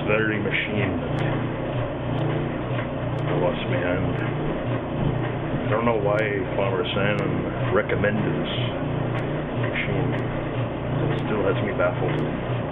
very machine that lost me hand. I don't know why Farmer Sam recommended this machine. It still has me baffled.